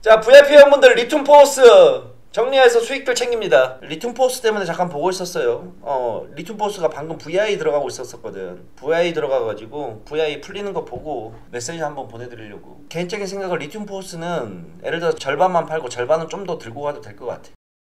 자, VIP 회원분들 리튬 포스 정리해서 수익들 챙깁니다. 리튬 포스 때문에 잠깐 보고 있었어요. 리튬 포스가 방금 VI 들어가고 있었거든. VI 들어가가지고 VI 풀리는 거 보고 메시지 한번 보내드리려고. 개인적인 생각은 리튬 포스는 예를 들어 절반만 팔고 절반은 좀 더 들고 가도 될 것 같아.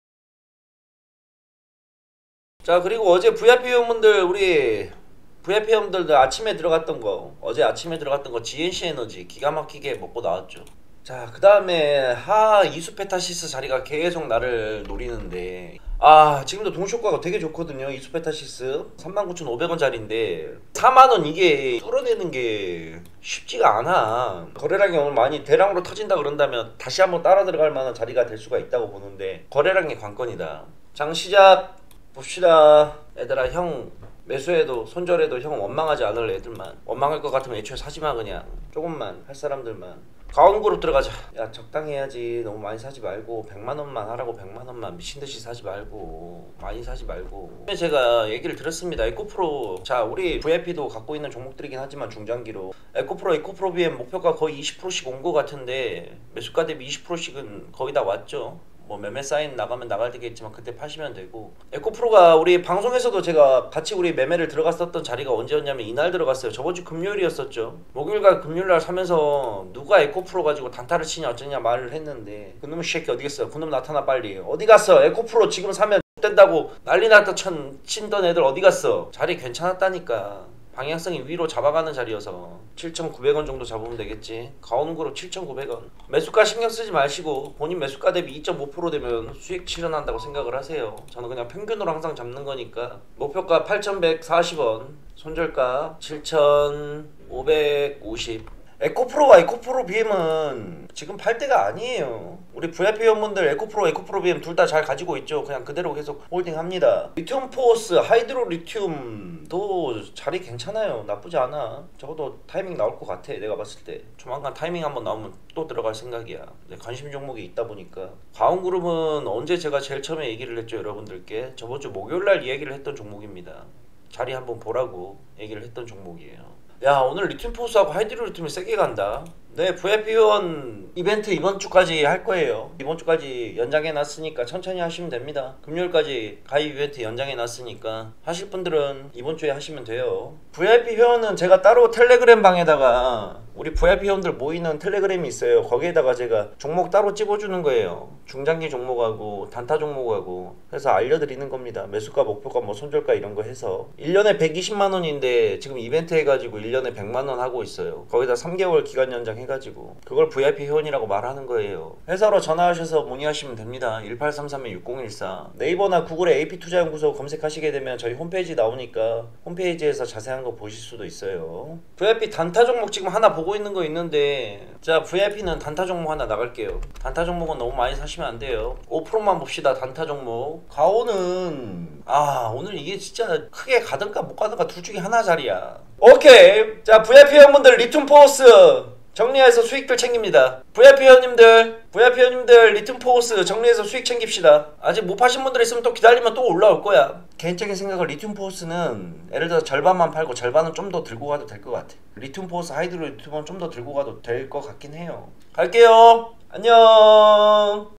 자, 그리고 어제 VIP 회원분들 우리 VIP 회원분들 아침에 들어갔던 거, 어제 아침에 들어갔던 거 GNC 에너지 기가 막히게 먹고 나왔죠. 자, 그 다음에 이수페타시스 자리가 계속 나를 노리는데, 지금도 동시효과가 되게 좋거든요. 이수페타시스 39,500원 짜리인데 4만원 이게 뚫어내는 게 쉽지가 않아. 거래량이 오늘 많이 대량으로 터진다 그런다면 다시 한번 따라 들어갈 만한 자리가 될 수가 있다고 보는데, 거래량이 관건이다. 장 시작 봅시다. 얘들아, 형 매수해도 손절해도 형 원망하지 않을 애들만, 원망할 것 같으면 애초에 사지마. 그냥 조금만 할 사람들만. 가온그룹 들어가자. 야, 적당히 해야지. 너무 많이 사지 말고 100만원만 하라고. 100만원만 미친듯이 사지 말고, 많이 사지 말고. 제가 얘기를 들었습니다. 에코프로, 자, 우리 VIP도 갖고 있는 종목들이긴 하지만 중장기로 에코프로 BM 목표가 거의 20%씩 온 것 같은데 매수가 대비 20%씩은 거의 다 왔죠. 뭐 매매 사인 나가면 나갈 때겠지만 그때 파시면 되고. 에코프로가 우리 방송에서도 제가 같이 우리 매매를 들어갔었던 자리가 언제였냐면 이날 들어갔어요. 저번주 금요일이었었죠. 목요일과 금요일날 사면서 누가 에코프로 가지고 단타를 치냐 어쩌냐 말을 했는데, 그놈의 새끼 어디 갔어? 그놈 나타나 빨리. 어디 갔어? 에코프로 지금 사면 된다고 난리 났다 친던 애들 어디 갔어? 자리 괜찮았다니까. 방향성이 위로 잡아가는 자리여서 7,900원 정도 잡으면 되겠지. 가온그룹 7,900원. 매수가 신경 쓰지 마시고 본인 매수가 대비 2.5% 되면 수익 실현한다고 생각을 하세요. 저는 그냥 평균으로 항상 잡는 거니까. 목표가 8,140원, 손절가 7,550. 에코프로와 에코프로 BM은 지금 팔 때가 아니에요. 우리 VIP 회원분들 에코프로 BM 둘 다 잘 가지고 있죠. 그냥 그대로 계속 홀딩합니다. 리튬 포스, 하이드로 리튬도 자리 괜찮아요. 나쁘지 않아. 적어도 타이밍 나올 것 같아. 내가 봤을 때 조만간 타이밍 한번 나오면 또 들어갈 생각이야. 관심 종목이 있다 보니까. 가온그룹은 언제 제가 제일 처음에 얘기를 했죠, 여러분들께? 저번주 목요일날 이야기를 했던 종목입니다. 자리 한번 보라고 얘기를 했던 종목이에요. 야, 오늘 리튬 포스하고 하이드로 리튬이 세게 간다. 네, VIP 회원 이벤트 이번 주까지 할 거예요. 이번 주까지 연장해 놨으니까 천천히 하시면 됩니다. 금요일까지 가입 이벤트 연장해 놨으니까 하실 분들은 이번 주에 하시면 돼요. VIP 회원은 제가 따로 텔레그램 방에다가 우리 VIP 회원들 모이는 텔레그램이 있어요. 거기에다가 제가 종목 따로 찝어주는 거예요. 중장기 종목하고 단타 종목하고 해서 알려드리는 겁니다. 매수가, 목표가, 뭐 손절가 이런 거 해서 1년에 120만원인데 지금 이벤트 해가지고 1년에 100만원 하고 있어요. 거기다 3개월 기간 연장 해가지고 그걸 VIP 회원이라고 말하는 거예요. 회사로 전화하셔서 문의하시면 됩니다. 1833-6014. 네이버나 구글에 AP투자연구소 검색하시게 되면 저희 홈페이지 나오니까 홈페이지에서 자세한 거 보실 수도 있어요. VIP 단타 종목 지금 하나 보고 있는 거 있는데, 자, VIP는 단타 종목 하나 나갈게요. 단타 종목은 너무 많이 사시면 안 돼요. 5%만 봅시다. 단타 종목 가오는 오늘 이게 진짜 크게 가든가 못 가든가 둘 중에 하나 자리야. 오케이. 자, VIP 회원분들 리튬 포스 정리해서 수익들 챙깁니다. VIP 회원님들 리튬 포스 정리해서 수익 챙깁시다. 아직 못 파신 분들 있으면 또 기다리면 또 올라올 거야. 개인적인 생각은 리튬 포스는 예를 들어 절반만 팔고 절반은 좀 더 들고 가도 될 것 같아. 리튬 포스, 하이드로 리튬은 좀 더 들고 가도 될 것 같긴 해요. 갈게요. 안녕.